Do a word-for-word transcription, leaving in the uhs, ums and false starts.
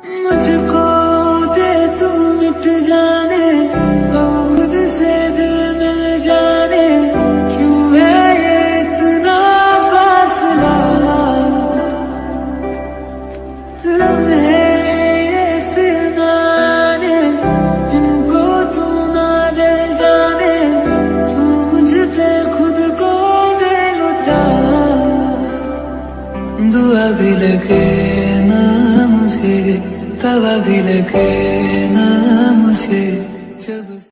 मुझको दे तू मिट जाने, अब खुद से दिल मिल जाने, क्यों है ये इतना फासला। लम्हे ये फिर ना आने, इनको तू ना दे जाने, तू मुझ पे खुद को दे लुटा। दुआ भी लगे ना मुझे, तवा भी लगे ना मुझे, जब